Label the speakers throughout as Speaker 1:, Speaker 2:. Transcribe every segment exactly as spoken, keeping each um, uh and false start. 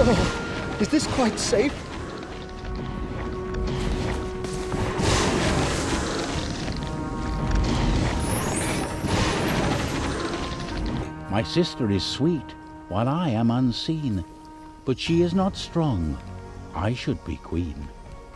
Speaker 1: Oh, is this quite safe?
Speaker 2: My sister is sweet, while I am unseen, but she is not strong. I should be queen.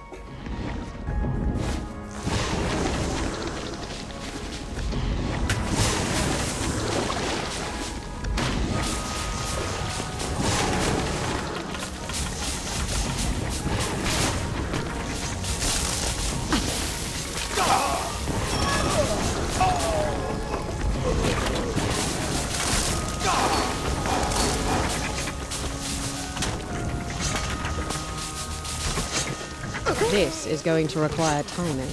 Speaker 3: This is going to require timing.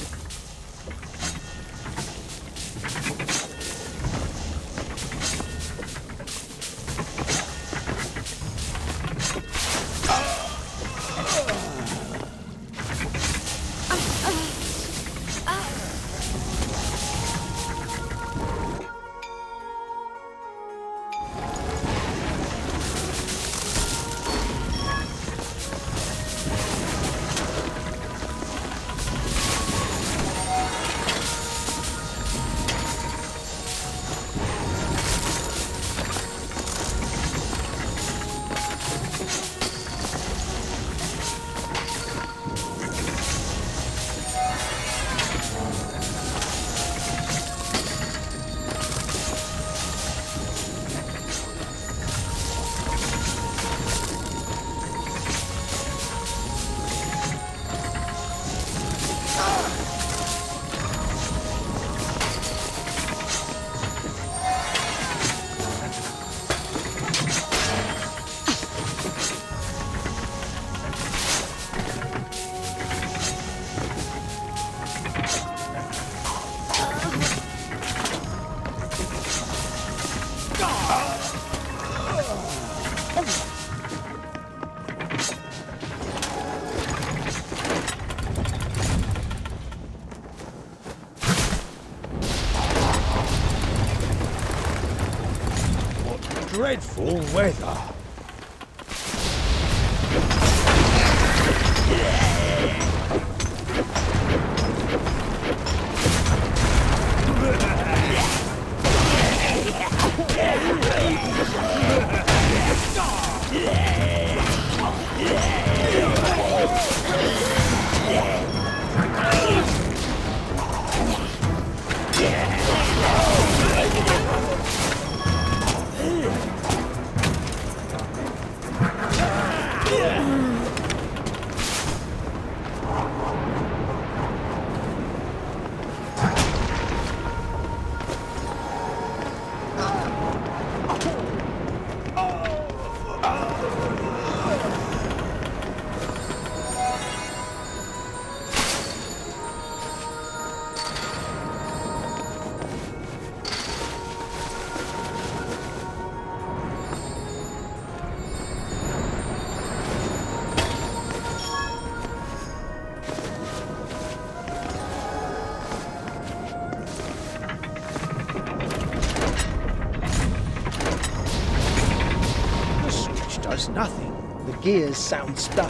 Speaker 4: Dreadful weather.
Speaker 1: Does nothing. The gears sound stuck.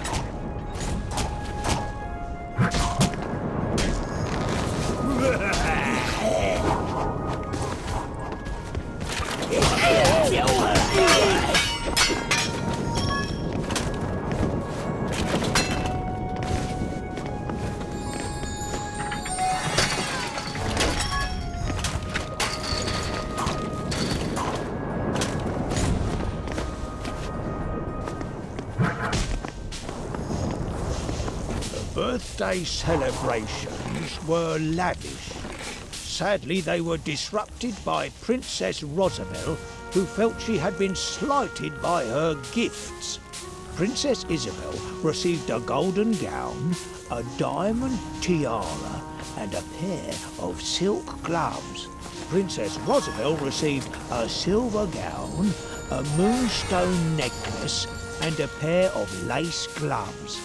Speaker 4: Birthday celebrations were lavish. Sadly, they were disrupted by Princess Rosabelle, who felt she had been slighted by her gifts. Princess Isabel received a golden gown, a diamond tiara, and a pair of silk gloves. Princess Rosabelle received a silver gown, a moonstone necklace, and a pair of lace gloves.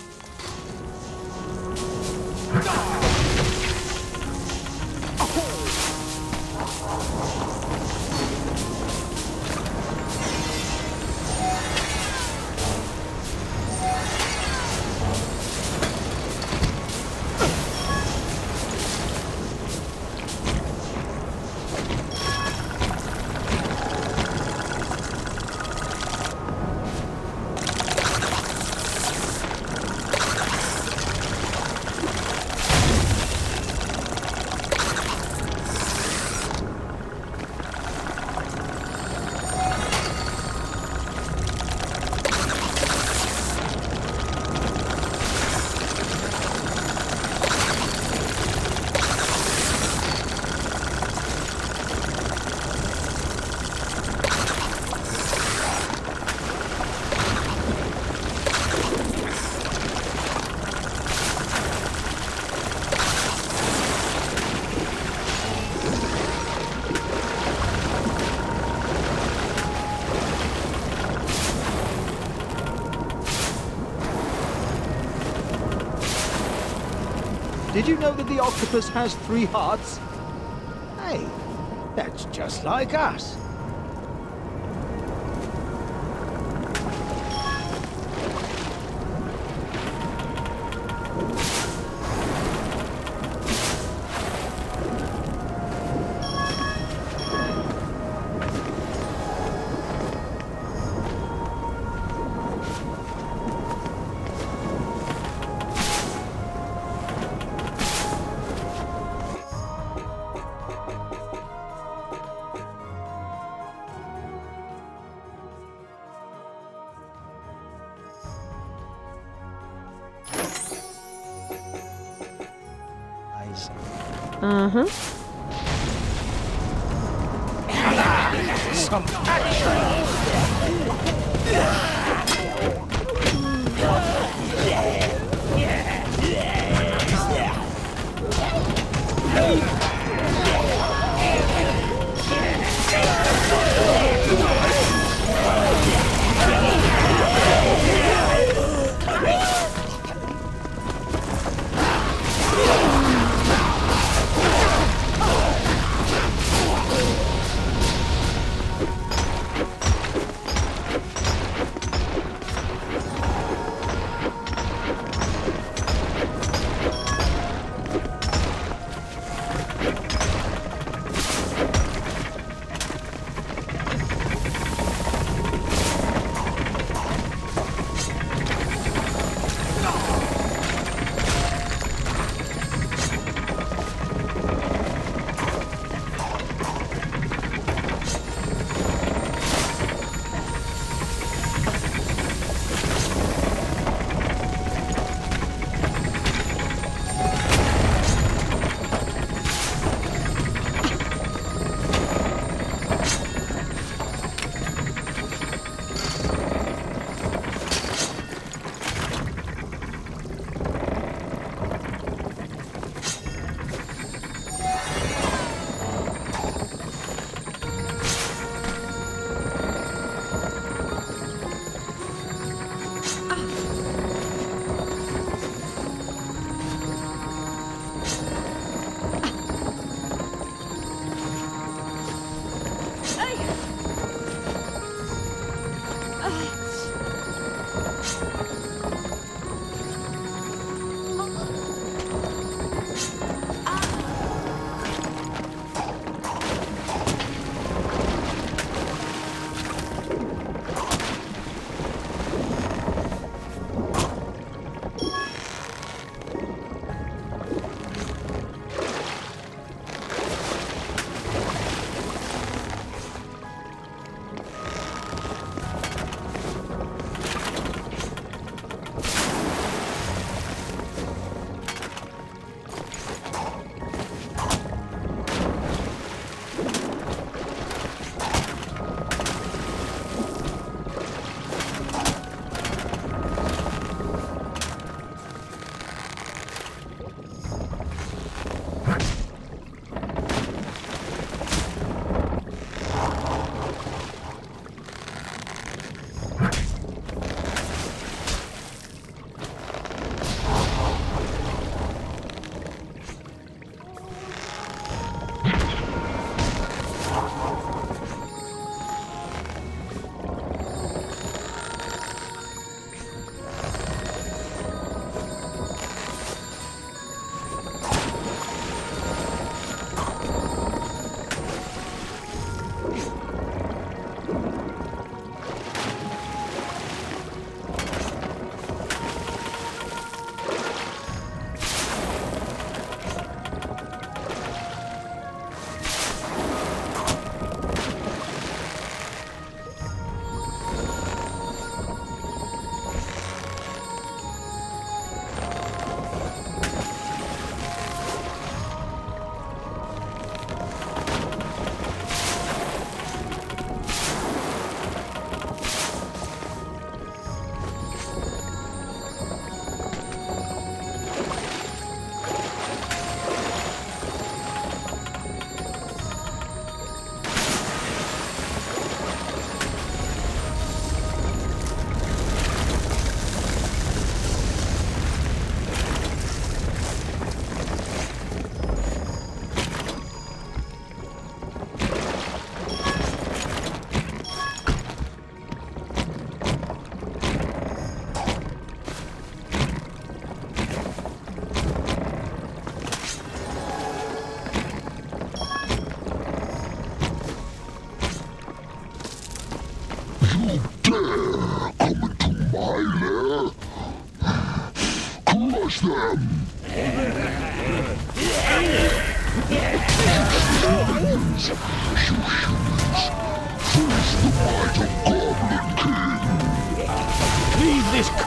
Speaker 1: Did you know that the octopus has three hearts?
Speaker 4: Hey, that's just like us.
Speaker 3: Uh-huh.
Speaker 4: Some action!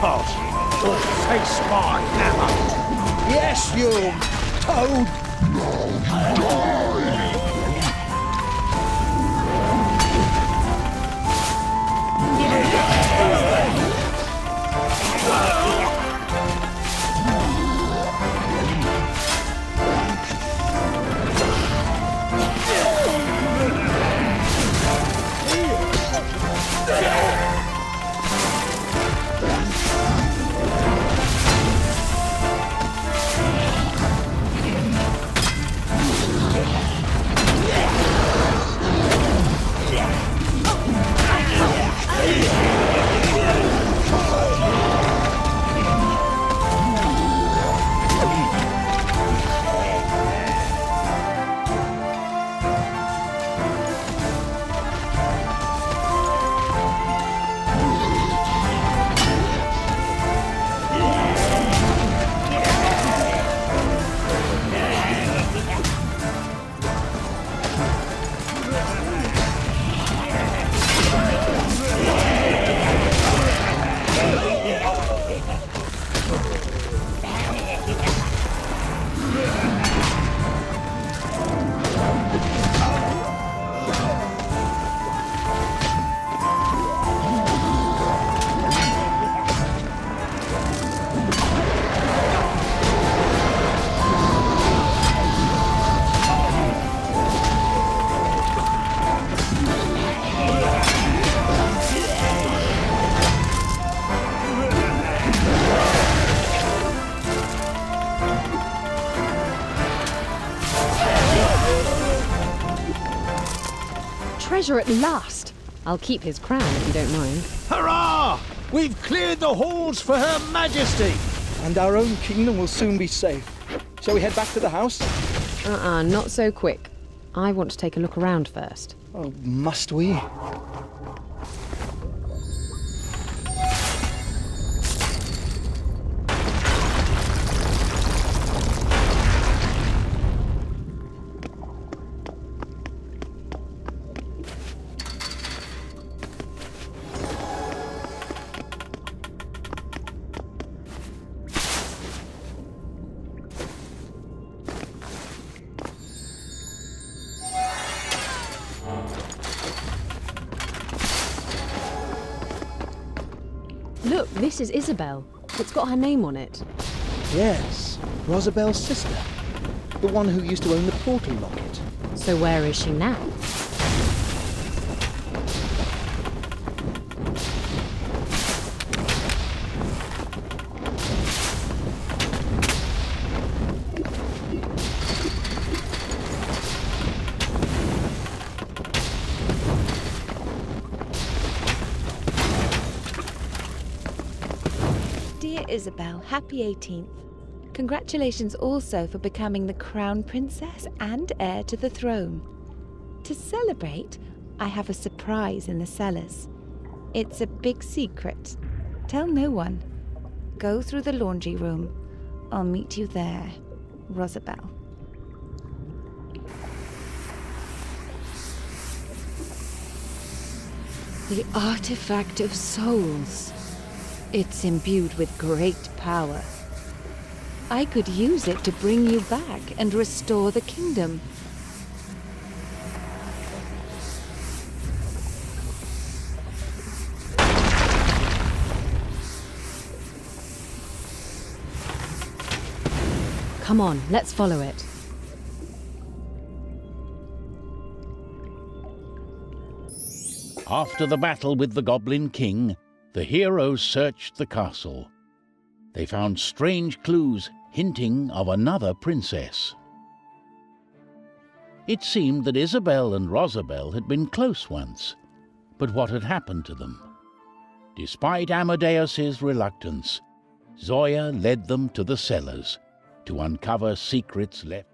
Speaker 4: castle or face my hammer.
Speaker 1: Yes, you toad!
Speaker 3: Treasure at last! I'll keep his crown if you don't mind.
Speaker 4: Hurrah! We've cleared the halls for Her Majesty.
Speaker 1: And our own kingdom will soon be safe. Shall we head back to the house?
Speaker 3: Uh-uh, not so quick. I want to take a look around first.
Speaker 1: Oh, must we?
Speaker 3: Look, this is Isabel. It's got her name on it.
Speaker 1: Yes, Rosabel's sister. The one who used to own the portal locket.
Speaker 3: So where is she now?
Speaker 5: Dear Isabel, happy eighteenth. Congratulations also for becoming the Crown Princess and heir to the throne. To celebrate, I have a surprise in the cellars. It's a big secret. Tell no one. Go through the laundry room. I'll meet you there, Rosabel. The Artifact of Souls. It's imbued with great power. I could use it to bring you back and restore the kingdom.
Speaker 3: Come on, let's follow it.
Speaker 2: After the battle with the Goblin King, the heroes searched the castle. They found strange clues hinting of another princess. It seemed that Isabel and Rosabel had been close once, but what had happened to them? Despite Amadeus's reluctance, Zoya led them to the cellars to uncover secrets left